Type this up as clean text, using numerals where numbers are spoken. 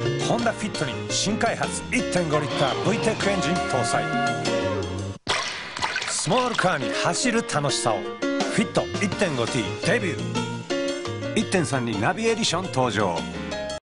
ホンダフィットに新開発 1.5 リッター VTEC エンジン搭載。スモールカーに走る楽しさを。フィット 1.5T デビュー。 1.3 にナビエディション登場。